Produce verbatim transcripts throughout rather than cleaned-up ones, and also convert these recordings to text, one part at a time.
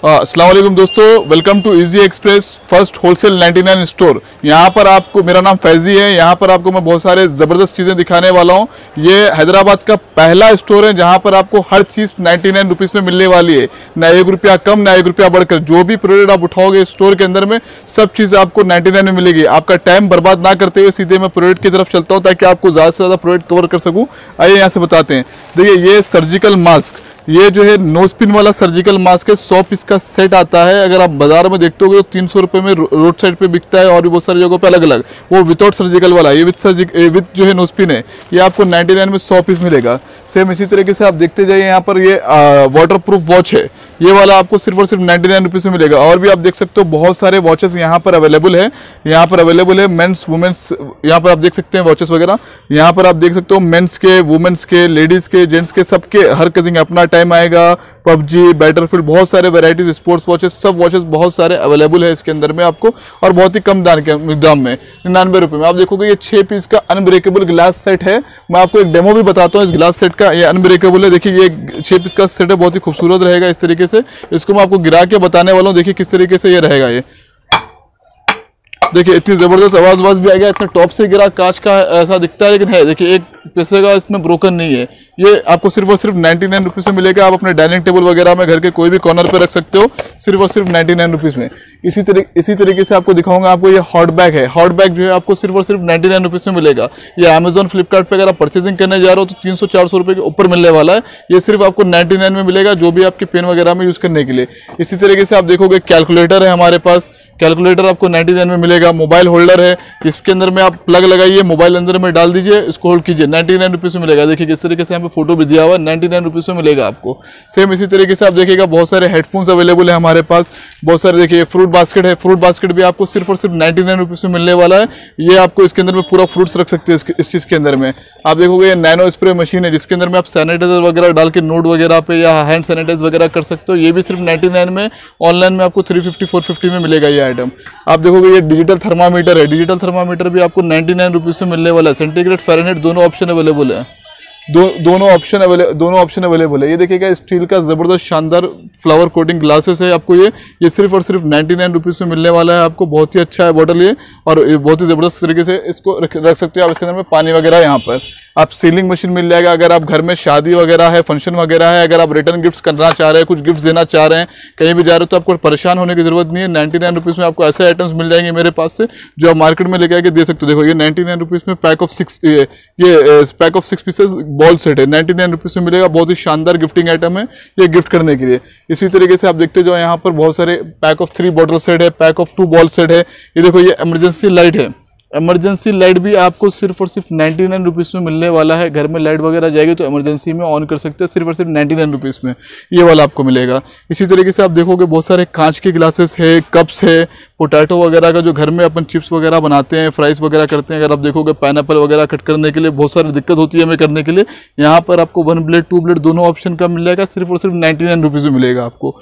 अस्सलाम वालेकुम दोस्तों, welcome to easy express first wholesale निन्यानवे स्टोर। यहाँ पर आपको, मेरा नाम फैजी है, यहाँ पर आपको मैं बहुत सारे ज़बरदस्त चीज़ें दिखाने वाला हूँ। ये हैदराबाद का पहला स्टोर है जहाँ पर आपको हर चीज़ नाइन्टी नाइन रुपीज़ में मिलने वाली है। ना एक रुपया कम, ना एक रुपया बढ़कर। जो भी प्रोडक्ट आप उठाओगे स्टोर के अंदर में, सब चीज़ आपको नाइन्टी नाइन में मिलेगी। आपका टाइम बर्बाद ना करते हुए सीधे मैं प्रोडक्ट की तरफ चलता हूँ ताकि आपको ज़्यादा से ज़्यादा प्रोडक्ट कवर कर सकूँ। आइए यहाँ से बताते हैं। देखिए, ये सर्जिकल मास्क, ये जो है नो स्पिन वाला सर्जिकल मास्क है। सौ पीस का सेट आता है। अगर आप बाजार में देखते हो तो तीन सौ रुपये में रोड साइड पे बिकता है और भी बहुत सारी जगहों पे अलग अलग। वो विदाउट सर्जिकल वाला, ये विद सर्जिकल विद जो है नो स्पिन है। ये आपको नाइन्टी नाइन में सौ पीस मिलेगा। सेम इसी तरीके से आप देखते जाइए, यहाँ पर ये वाटर प्रूफ वॉच है। ये वाला आपको सिर्फ और सिर्फ नाइन्टी नाइन रुपीज़ में मिलेगा। और भी आप देख सकते हो बहुत सारे वॉचेस यहाँ पर अवेलेबल है। यहाँ पर अवेलेबल है मेंस वुमेंस, यहाँ पर आप देख सकते हैं वॉचेस वगैरह। यहाँ पर आप देख सकते हो मेंस के, वुमेंस के, लेडीज़ के, जेंट्स के, सबके हर किसी अपना टाइम आएगा। पबजी, बैटलफील्ड, बहुत सारे वेराइटीज स्पोर्ट्स वॉचेस, सब वॉचेस बहुत सारे अवेलेबल है इसके अंदर में आपको, और बहुत ही कम दाम के दाम में, निन्यानवे रुपये में। आप देखोगे ये छः पीस का अनब्रेकेबल ग्लास सेट है। मैं आपको एक डेमो भी बताता हूँ इस ग्लास सेट का। ये अनब्रेकेबल है। देखिए, ये छः पीस का सेट है, बहुत ही खूबसूरत रहेगा इस तरीके से। इसको मैं आपको गिरा के बताने वाला हूँ। देखिए किस तरीके से ये रहेगा। ये देखिए, इतनी ज़बरदस्त आवाज़ आवाज़ भी आ गया। इतना टॉप से गिरा, कांच का ऐसा दिखता है, लेकिन है देखिए एक पैसे का इसमें ब्रोकन नहीं है। ये आपको सिर्फ और सिर्फ नाइन्टी नाइन रुपीज़ में मिलेगा। आप अपने डाइनिंग टेबल वगैरह में घर के कोई भी कॉर्नर पे रख सकते हो, सिर्फ और सिर्फ नाइन्टी नाइन रुपीज़ में। इसी तरीके इसी तरीके से आपको दिखाऊंगा। आपको ये हॉट बैग है। हॉट बैग जो है आपको सिर्फ और सिर्फ नाइन्टी नाइन रुपीज़ में मिलेगा। ये अमेजॉन, फ्लिपकार्ट पे अगर आप परचेजिंग करने जा रहे हो तो तीन सौ चार सौ रुपये के ऊपर मिलने वाला है। ये सिर्फ आपको नाइन्टी नाइन में मिलेगा, जो भी आपके पेन वगैरह में यूज़ करने के लिए। इसी तरीके से आप देखोगे कैलकुलेटर है हमारे पास। कैलकुलेटर आपको नाइन्टी नाइन में मिलेगा। मोबाइल होल्डर है, इसके अंदर में आप प्लग लगाइए, मोबाइल अंदर में डाल दीजिए, इसको होल्ड कीजिए, नाइन्टी नाइन रुपीज़ में मिलेगा। देखिए किस तरीके से यहाँ पे फोटो भी दिया हुआ है, नाइन्टी नाइन रुपीज़ में मिलेगा आपको। सेम इसी तरीके से आप देखिएगा बहुत सारे हेडफोन्स अवेलेबल है हमारे पास। बहुत सारे, देखिए फ्रूट बास्केट है। फ्रूट बास्केट भी आपको सिर्फ और सिर्फ नाइन्टी नाइन रुपीज़ में मिलने वाला है। ये आपको इसके अंदर में पूरा फ्रूट्स रख सकते हैं इस चीज़ के अंदर में। आप देखोगे ये नैनो स्प्रे मशीन है, जिसके अंदर में आप सैनिटाइजर वगैरह डाल के नोट वगैरह पे या हैंड सैनिटाइज वगैरह कर सकते हो। ये भी सिर्फ नाइन्टी नाइन में, ऑनलाइन में आपको थ्री फिफ्टी फोर फिफ्टी में मिलेगा ये आइटम। आप देखोगे ये डिजिटल थर्मामीटर है। डिजिटल थर्मामीटर भी आपको नाइन्टी नाइन रुपीज़ में मिलने वाला है। सेंटीग्रेड, फ़ारेनहाइट दोनों ऑप्शन अवेलेबल है। दो दोनों ऑप्शन अवेलेबल दोनों ऑप्शन अवेलेबल है। ये देखिएगा स्टील का ज़बरदस्त शानदार फ्लावर कोटिंग ग्लासेस है आपको। ये ये सिर्फ और सिर्फ नाइन्टी नाइन रुपीज़ में मिलने वाला है आपको। बहुत ही अच्छा है बॉटल ये, और ये बहुत ही ज़बरदस्त तरीके से इसको रख, रख सकते हो आप। इसके अंदर में पानी वगैरह, यहाँ पर आप सीलिंग मशीन मिल जाएगा। अगर आप घर में शादी वगैरह है, फंक्शन वगैरह है, अगर आप रिटर्न गिफ्ट्स करना चाह रहे हैं, कुछ गिफ्ट्स देना चाह रहे हैं, कहीं भी जा रहे हो, तो आपको परेशान होने की जरूरत नहीं है। नाइन्टी नाइन रुपीज़ में आपको ऐसे आइटम्स मिल जाएंगे मेरे पास से, जो आप मार्केट में लेके आके दे सकते हो। देखो ये नाइन्टी नाइन रुपीज़ में पैक ऑफ सिक्स, ये ये pack of six pieces ball set है, नाइन्टी नाइन रुपीज़ में मिलेगा। बहुत ही शानदार गिफ्टिंग आइटम है ये, गिफ्ट करने के लिए। इसी तरीके से आप देखते जाओ, यहाँ पर बहुत सारे pack of three bottle set है, pack of two ball set है। ये देखो ये इमरजेंसी लाइट है। इमरजेंसी लाइट भी आपको सिर्फ और सिर्फ नाइन्टी नाइन रुपीज़ में मिलने वाला है। घर में लाइट वगैरह जाएगी तो इमरजेंसी में ऑन कर सकते हैं, सिर्फ और सिर्फ नाइन्टी नाइन रुपीज़ में ये वाला आपको मिलेगा। इसी तरीके से आप देखोगे बहुत सारे कांच के ग्लासेस है, कप्स है, पोटैटो वगैरह का, जो घर में अपन चिप्स वगैरह बनाते हैं, फ्राइज वगैरह करते हैं। अगर आप देखोगे पाइनएप्पल वगैरह कट करने के लिए बहुत सारी दिक्कत होती है हमें करने के लिए। यहाँ पर आपको वन ब्लेड, टू ब्लेड दोनों ऑप्शन का मिल जाएगा, सिर्फ और सिर्फ नाइन्टी नाइन रुपीज़ में मिलेगा आपको।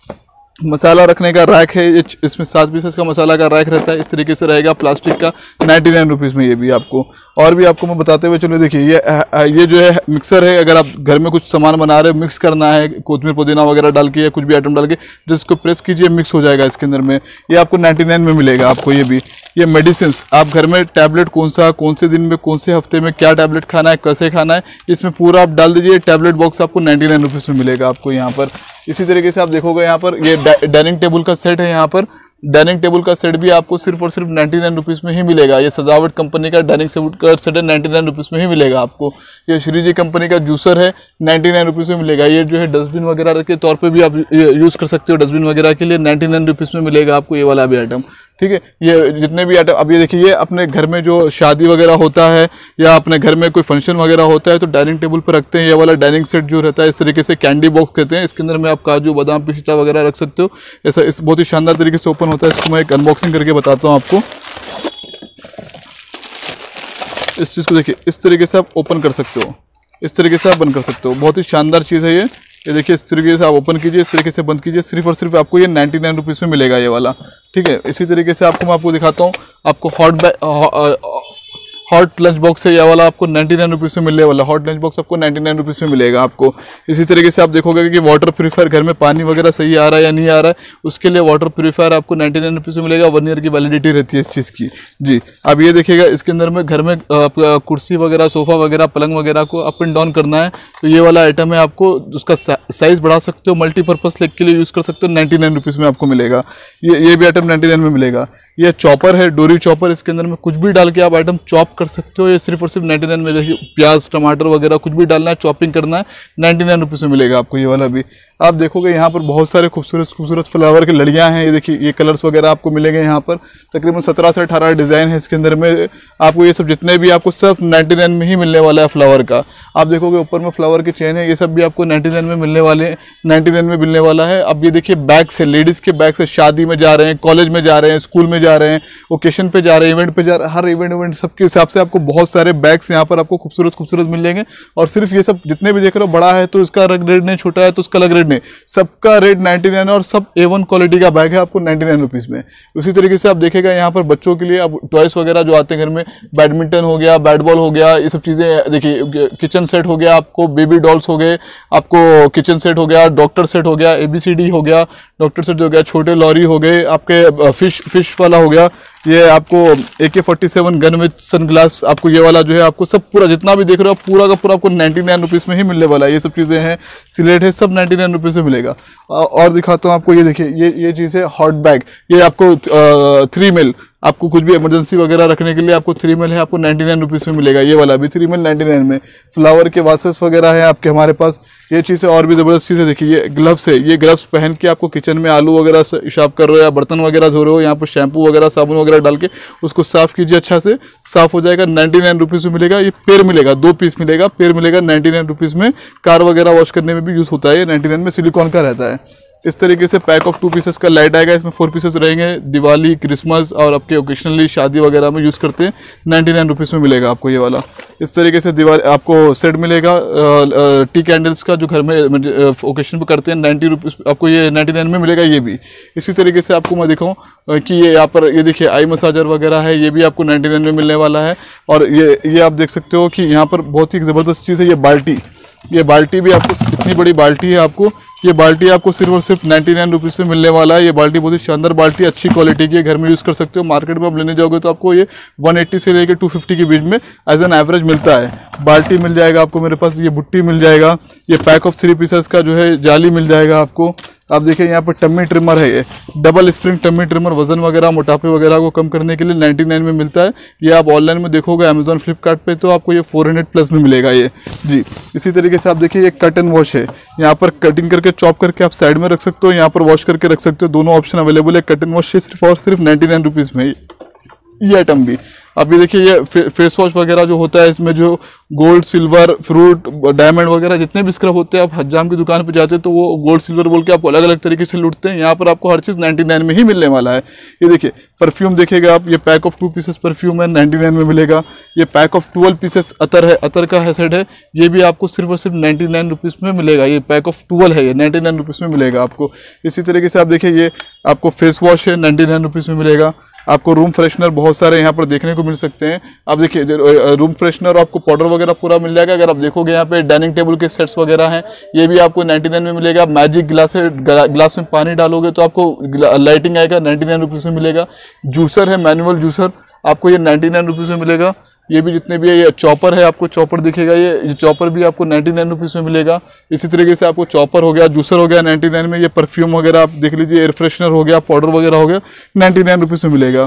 मसाला रखने का रैक है, इसमें सात पीसेस का मसाला का रैक रहता है, इस तरीके से रहेगा प्लास्टिक का, नाइन्टी नाइन रुपीज़ में ये भी आपको। और भी आपको मैं बताते हुए चलो, देखिए ये ये जो है मिक्सर है। अगर आप घर में कुछ सामान बना रहे हो, मिक्स करना है, कोथिंबीर पुदीना वगैरह डाल के या कुछ भी आइटम डाल के, जिसको प्रेस कीजिए मिक्स हो जाएगा इसके अंदर में। ये आपको नाइन्टी नाइन में मिलेगा आपको। ये भी ये मेडिसिन, आप घर में टैबलेट कौन सा, कौन से दिन में, कौन से हफ्ते में क्या टैबलेट खाना है, कैसे खाना है, इसमें पूरा आप डाल दीजिए। टैबलेट बॉक्स आपको नाइन्टी नाइन रुपीज़ में मिलेगा आपको यहाँ पर। इसी तरीके से आप देखोगे यहाँ पर ये डाइनिंग टेबल का सेट है। यहाँ पर डाइनिंग टेबल का सेट भी आपको सिर्फ और सिर्फ नाइन्टी नाइन रुपीज़ में ही मिलेगा। ये सजावट कंपनी का डाइनिंग टेबल का सेट है, नाइन्टी नाइन रुपीज़ में ही मिलेगा आपको। ये श्री जी कंपनी का जूसर है, नाइन्टी नाइन रुपीज़ में मिलेगा। ये जो है डस्टबिन वगैरह के तौर पे भी आप यूज़ कर सकते हो, डस्टबिन वगैरह के लिए नाइन्टी नाइन रुपीज़ में मिलेगा आपको ये वाला भी आइटम। ठीक है, ये जितने भी आइटम, अब ये देखिए, ये अपने घर में जो शादी वगैरह होता है या अपने घर में कोई फंक्शन वगैरह होता है तो डाइनिंग टेबल पर रखते हैं। ये वाला डाइनिंग सेट जो रहता है इस तरीके से कैंडी बॉक्स कहते हैं। इसके अंदर में आप काजू, बादाम, पिस्ता वगैरह रख सकते हो। ऐसा इस बहुत ही शानदार तरीके से ओपन होता है। इसको मैं एक अनबॉक्सिंग करके बताता हूँ आपको। इस चीज़ को देखिए, इस तरीके से आप ओपन कर सकते हो, इस तरीके से आप बंद कर सकते हो। बहुत ही शानदार चीज़ है ये। ये देखिए इस तरीके से आप ओपन कीजिए, इस तरीके से बंद कीजिए, सिर्फ और सिर्फ आपको ये नाइन्टी नाइन रुपीज़ में मिलेगा ये वाला। ठीक है, इसी तरीके से आपको मैं आपको दिखाता हूँ। आपको hot bag hot lunch box है, ये वाला आपको नाइन्टी नाइन रुपीज़ में मिलने वाला। हॉट लंच बॉक्स आपको नाइन्टी नाइन रुपीज़ में मिलेगा आपको। इसी तरीके से आप देखोगे कि वाटर प्यूरीफायर, घर में पानी वगैरह सही आ रहा है या नहीं आ रहा है, उसके लिए वाटर प्यूरीफायर आपको नाइन्टी नाइन रुपीज़ में मिलेगा। वन ईयर की वैलिडिटी रहती है इस चीज़ की जी। अब ये देखिएगा, इसके अंदर में घर में आपका कुर्सी वगैरह, सोफ़ा वगैरह, पलंग वगैरह को अप एंड डाउन करना है तो ये वाला आइटम है। आपको उसका साइज़ बढ़ा सकते हो, मल्टीपर्पज़ लेग के लिए यूज़ कर सकते हो, नाइन्टी नाइन रुपीज़ में आपको मिलेगा। ये ये भी आइटम नाइन्टी नाइन में मिलेगा। ये चॉपर है, डोरी चॉपर, इसके अंदर में कुछ भी डाल के आप आइटम चॉप कर सकते हो। ये सिर्फ और सिर्फ नाइन्टी नाइन में, देखिए प्याज, टमाटर वगैरह कुछ भी डालना है, चॉपिंग करना है, नाइन्टी नाइन रुपीज़ में मिलेगा आपको ये वाला भी। आप देखोगे यहाँ पर बहुत सारे खूबसूरत खूबसूरत फ्लावर की लड़ियाँ हैं। ये देखिए, ये कलर्स वगैरह आपको मिलेंगे यहाँ पर। तकरीबन सत्रह से अठारह डिज़ाइन है इसके अंदर में। आपको ये सब जितने भी आपको सिर्फ नाइन्टी नाइन में ही मिलने वाला है फ्लावर का। आप देखोगे ऊपर में फ्लावर की चेन है, ये सब भी आपको नाइन्टी नाइन में मिलने वाले हैं, नाइन्टी नाइन में मिलने वाला है। अब ये देखिए बैग्स है, लेडीज़ के बैग्स है, शादी में जा रहे हैं, कॉलेज में जा रहे हैं, स्कूल में जा रहे हैं, ओकेशन पे जा रहे हैं, इवेंट पे जा रहे हैं, हर इवेंट इवेंट सबके हिसाब से आपको बहुत सारे बैग्स यहाँ पर आपको खूबसूरत खूबसूरत मिल जाएंगे। और सिर्फ ये सब जितने भी देख रहे हो, बड़ा है तो इसका अलग रेट नहीं, छोटा है तो उसका अलग रेट नहीं, सबका रेट नाइन्टी नाइन है और सब ए वन क्वालिटी का बैग है आपको नाइन्टी नाइन रुपीज़ में। उसी तरीके से आप देखेगा यहाँ पर बच्चों के लिए अब टॉयस वगैरह जो आते हैं घर में, बैडमिंटन हो गया, बैट बॉल हो गया, ये सब चीज़ें देखिए, किचन सेट हो गया आपको, बेबी डॉल्स हो गए आपको, किचन सेट हो गया, डॉक्टर सेट हो गया, एबीसीडी हो गया, डॉक्टर सेट हो गया, छोटे लॉरी हो गए आपके, फिश फिश वाला हो गया, ये आपको A K forty seven gun with sunglass, आपको ये वाला जो है आपको सब पूरा जितना भी देख रहे हो पूरा का पूरा आपको नाइन्टी नाइन रुपीज़ में ही मिलने वाला है। ये सब चीज़ें हैं, सिलेट है, सब नाइन्टी नाइन रुपीज़ में मिलेगा। और दिखाता हूँ आपको, ये देखिए, ये ये चीज़ है हॉट बैग, ये आपको थ्री मिल, आपको कुछ भी इमरजेंसी वगैरह रखने के लिए आपको थ्री मिल है, आपको नाइन्टी नाइन रुपीज़ में मिलेगा। ये वाला भी थ्री मिल नाइन्टी नाइन में। फ्लावर के वासेस वगैरह है आपके हमारे पास। ये चीज़ है और भी ज़बरदस्त चीज़ है, देखिए ये ग्लव्स है, ये ग्लव्स पहन के आपको किचन में आलू वगैरह साफ कर रहे हो या बर्तन वगैरह धो रहे हो, यहाँ पर शैम्पू वगैरह, साबुन वगैरह डाल के उसको साफ कीजिए, अच्छा से साफ हो जाएगा, नाइन्टी नाइन रुपीज़ में मिलेगा। ये पेड़ मिलेगा, दो पीस मिलेगा, पेड़ मिलेगा नाइन्टी नाइन रुपीज़ में। कार वगैरह वॉश करने में भी यूज़ होता है, ये नाइन्टी नाइन में सिलिकॉन का रहता है। इस तरीके से पैक ऑफ टू पीसेस का लाइट आएगा, इसमें फोर पीसेस रहेंगे। दिवाली, क्रिसमस और आपके ओकेशनली शादी वगैरह में यूज़ करते हैं, नाइन्टी नाइन रुपीज़ में मिलेगा आपको ये वाला। इस तरीके से दिवाली आपको सेट मिलेगा टी कैंडल्स का, जो घर में ओकेशन पे करते हैं, नाइन्टी रुपीज़ आपको ये नाइन्टी नाइन में मिलेगा ये भी। इसी तरीके से आपको मैं दिखाऊँ कि ये यहाँ पर ये देखिए आई मसाजर वगैरह है, ये भी आपको नाइन्टी नाइन में मिलने वाला है। और ये ये आप देख सकते हो कि यहाँ पर बहुत ही ज़बरदस्त चीज़ है, ये बाल्टी, ये बाल्टी भी आपको इतनी बड़ी बाल्टी है, आपको ये बाल्टी आपको सिर्फ और सिर्फ नाइन्टी नाइन रुपीज़ में मिलने वाला है। ये बाल्टी बहुत ही शानदार बाल्टी, अच्छी क्वालिटी की है, घर में यूज़ कर सकते हो। मार्केट में आप लेने जाओगे तो आपको ये वन एट्टी से लेकर टू फिफ्टी के बीच में एज एन एवरेज मिलता है। बाल्टी मिल जाएगा आपको मेरे पास, ये बुट्टी मिल जाएगा, ये पैक ऑफ थ्री पीसेस का जो है जाली मिल जाएगा आपको। आप देखिए यहाँ पर टम्मी ट्रिमर है, ये डबल स्प्रिंग टम्मी ट्रिमर, वजन वगैरह मोटापे वगैरह को कम करने के लिए नाइन्टी नाइन में मिलता है। ये आप ऑनलाइन में देखोगे अमेजोन फ्लिपकार्ट पे तो आपको ये फोर हंड्रेड प्लस में मिलेगा ये जी। इसी तरीके से आप देखिए ये कट एंड वॉश है, यहाँ पर कटिंग करके चॉप करके आप साइड में रख सकते हो, यहाँ पर वॉश करके रख सकते हो, दोनों ऑप्शन अवेलेबल है। कट एंड वॉश सिर्फ और सिर्फ नाइन्टी नाइन रुपीज़ में ये आइटम भी। अब ये देखिए ये फे, फेस वॉश वगैरह जो होता है, इसमें जो गोल्ड, सिल्वर, फ्रूट, डायमंड वगैरह जितने भी स्क्रब होते हैं, आप हज्जाम की दुकान पे जाते हैं तो वो गोल्ड सिल्वर बोल के आपको अलग अलग तरीके से लूटते हैं। यहाँ पर आपको हर चीज़ नाइन्टी नाइन में ही मिलने वाला है। ये देखिए परफ्यूम देखेगा आप, ये pack of two pieces perfume है, नाइन्टी नाइन में मिलेगा। ये पैक ऑफ ट्वेल्व पीसेस अतर है, अतर का है सेट है, ये भी आपको सिर्फ और सिर्फ नाइन्टी नाइन रुपीज़ में मिलेगा। ये पैक ऑफ ट्वेल्व है, ये नाइन्टी नाइन रुपीज़ में मिलेगा आपको। इसी तरीके से आप देखिए ये आपको फेस वॉश है, नाइन्टी नाइन रुपीज़ में मिलेगा। आपको रूम फ्रेशनर बहुत सारे यहाँ पर देखने को मिल सकते हैं। आप देखिए रूम फ्रेशनर आपको पाउडर वगैरह पूरा मिल जाएगा। अगर आप देखोगे यहाँ पे डाइनिंग टेबल के सेट्स वगैरह हैं, ये भी आपको नाइन्टी नाइन में मिलेगा। मैजिक ग्लास है, ग्लास में पानी डालोगे तो आपको लाइटिंग आएगा, नाइन्टी नाइन रुपीज़ में मिलेगा। जूसर है, मैनुअल जूसर, आपको ये नाइन्टी नाइन रुपीज़ में मिलेगा। ये भी जितने भी है, ये चॉपर है, आपको चॉपर दिखेगा, ये चॉपर भी आपको नाइन्टी नाइन रुपीज़ में मिलेगा। इसी तरीके से आपको चॉपर हो गया, जूसर हो गया नाइन्टी नाइन में। ये परफ्यूम वगैरह आप देख लीजिए, एयर फ्रेशनर हो गया, पाउडर वगैरह हो गया, नाइन्टी नाइन रुपीज़ में मिलेगा।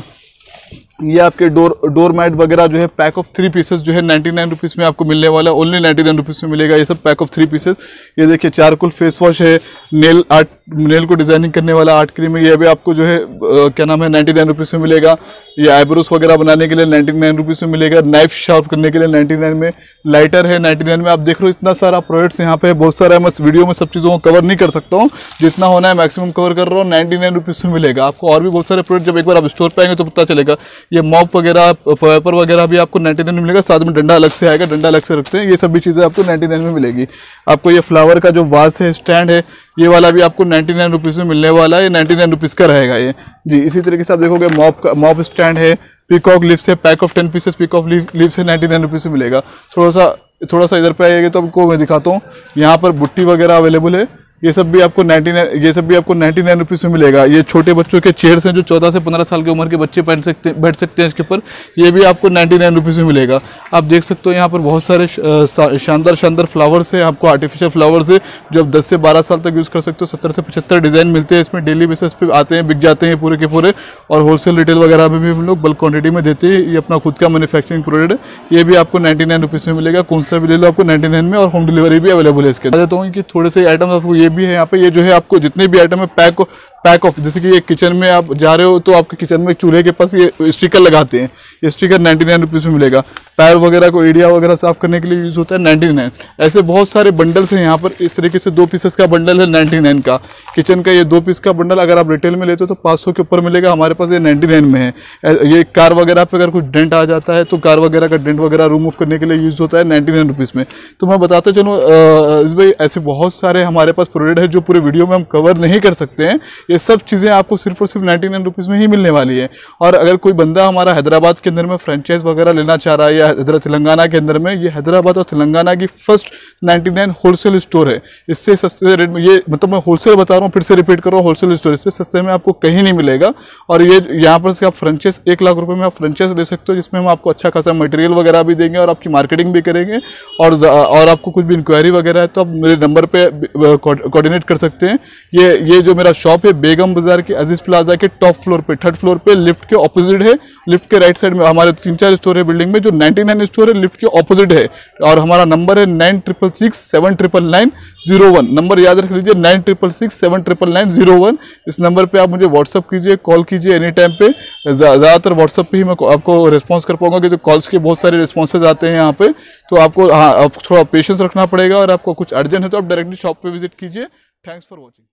ये आपके डोर डोर मैट वगैरह जो है पैक ऑफ थ्री पीसेस जो है नाइन्टी नाइन रुपीज़ में आपको मिलने वाला है, ओनली नाइन्टी नाइन रुपीज़ में मिलेगा ये सब पैक ऑफ थ्री पीसेस। ये देखिए चारकोल फेस वॉश है, नेल आर्ट, नेल को डिजाइनिंग करने वाला आर्ट क्रीम है, ये भी आपको जो है आ, क्या नाम है नाइन्टी नाइन रुपीज़ में मिलेगा। ये आईब्रोज वगैरह बनाने के लिए नाइन्टी नाइन रुपीज़ में मिलेगा। नाइफ शार्प करने के लिए नाइन्टी नाइन में। लाइटर है नाइन्टी नाइन में। आप देख रहे हो इतना सारा प्रोडक्ट्स यहाँ पे बहुत सारा है, मैं वीडियो में सब चीज़ों को कवर नहीं कर सकता हूँ, जितना होना है मैक्सिमम कवर कर रहा हूँ। नाइन्टी नाइन रुपीज़ में मिलेगा आपको। और भी बहुत सारे प्रोडक्ट जब एक बार आप स्टोर पे आएंगे तो पता चलेगा। ये मॉप वगैरह, पेपर वगैरह भी आपको नाइन्टी नाइन में मिलेगा, साथ में डंडा अलग से आएगा, डंडा अलग से रखते हैं। ये सभी चीज़ें आपको नाइन्टी नाइन में मिलेगी। आपको ये फ्लावर का जो वास है, स्टैंड है, ये वाला भी आपको नाइन्टी नाइन रुपीज़ में मिलने वाला है। ये नाइन्टी नाइन रुपीज़ का रहेगा ये जी। इसी तरीके से आप देखोगे मॉप का, मॉप स्टैंड है, पीकॉक लीफ से pack of ten pieces peacock leaf से नाइन्टी नाइन रुपीज़ में मिलेगा। थोड़ा सा थोड़ा सा इधर पे आइएगा तो आपको मैं दिखाता हूँ, यहाँ पर बुट्टी वगैरह अवेलेबल है। ये सब भी आपको निन्यानवे ये सब भी आपको निन्यानवे रुपीज़ में मिलेगा। ये छोटे बच्चों के चेयर्स हैं जो चौदह से पंद्रह साल की उम्र के बच्चे बैठ सकते बैठ सकते हैं इसके ऊपर, ये भी आपको निन्यानवे रुपीज़ में मिलेगा। आप देख सकते हो यहाँ पर बहुत सारे शानदार शानदार फ्लावर्स हैं, आपको आर्टिफिशियल फ्लावर्स है जो आप दस से बारह साल तक यूज़ कर सकते हो। सत्तर से पचहत्तर डिज़ाइन मिलते हैं इसमें, डेली बेसिस पे आते हैं, बिक जाते हैं पूरे के पूरे। और होलसेल रिटेल वगैरह में भी हम लोग बल्क क्वान्टिटी में देते हैं। ये अपना खुद का मैन्युफैक्चरिंग प्रोडक्ट है, ये भी आपको नाइन्टी नाइन रुपीज़ में मिलेगा। कौन सा भी ले लो आपको नाइन्टी नाइन में, और होम डिलीवरी भी अवेलेबल है इसके। बता देता हूँ कि थोड़े से आइटम आपको ये भी है यहाँ पे, ये जो है आपको जितने भी आइटम है पैक पैक ऑफ, जैसे कि ये किचन में आप जा रहे हो तो आपके किचन में चूल्हे के पास ये स्टिकर लगाते हैं, ये स्टिकर नाइन्टी नाइन रुपीज़ में मिलेगा। पैर वगैरह को एरिया वगैरह साफ करने के लिए यूज़ होता है नाइन्टी नाइन। ऐसे बहुत सारे बंडल्स हैं यहाँ पर, इस तरीके से दो पीसेस का बंडल है नाइन्टी नाइन का। किचन का ये दो पीस का बंडल अगर आप रिटेल में लेते हो तो पाँच सौ के ऊपर मिलेगा, हमारे पास ये नाइन्टी नाइन में है। ये कार वगैरह पे अगर कुछ डेंट आ जाता है तो कार वगैरह का डेंट वगैरह रिमूव करने के लिए यूज़ होता है नाइन्टी नाइन रुपीज़ में। तो मैं बताता चलूँ इस भाई, ऐसे बहुत सारे हमारे पास प्रोडक्ट है जो पूरे वीडियो में हम कवर नहीं कर सकते हैं। ये सब चीज़ें आपको सिर्फ और सिर्फ नाइन्टी नाइन रुपीज़ में ही मिलने वाली है। और अगर कोई बंदा हमारा हैदराबाद के अंदर में फ्रेंचाइज वगैरह लेना चाह रहा है या हैदरा तेलंगाना के अंदर में, ये हैदराबाद और तेलंगाना की first ninety nine wholesale store है। इससे सस्ते रेट में, ये मतलब मैं होलसेल बता रहा हूँ, फिर से रिपीट कर रहा हूँ, होलसेल स्टोर, इससे सस्ते में आपको कहीं नहीं मिलेगा। और ये यहाँ पर से आप फ्रेंचाइज एक लाख रुपए में आप फ्रेंचाइज ले सकते हो, जिसमें हम आपको अच्छा खासा मटेरियल वगैरह भी देंगे और आपकी मार्केटिंग भी करेंगे। और और आपको कुछ भी इंक्वायरी वगैरह है तो आप मेरे नंबर पे कोऑर्डिनेट कर सकते हैं। ये ये जो मेरा शॉप है बेगम बाजार के अजीज प्लाजा के टॉप फ्लोर पे, थर्ड फ्लोर पे, लिफ्ट के ऑपोजिट है। लिफ्ट के राइट साइड में हमारे तीन चार स्टोर है बिल्डिंग में, जो नाइन्टी नाइन स्टोर है लिफ्ट के ऑपोजिट है। और हमारा नंबर है nine triple six seven triple nine zero one. Number याद रख लीजिए, nine triple six seven triple nine zero one. इस नंबर पे आप मुझे व्हाट्सअप कीजिए, कॉल कीजिए एनी टाइम पे। ज़्यादातर व्हाट्सअप पे ही मैं आपको रिस्पॉन्स कर पाऊंगा, क्योंकि कॉल्स के बहुत सारे रिस्पॉन्सेज आते हैं यहाँ पे। तो आपको हाँ आप थोड़ा पेशेंस रखना पड़ेगा, और आपको कुछ अर्जेंट है तो आप डायरेक्टली शॉप पे विजिट कीजिए। Thanks for watching.